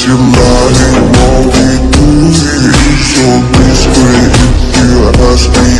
you lying, won't be doing. So please quit if you ask me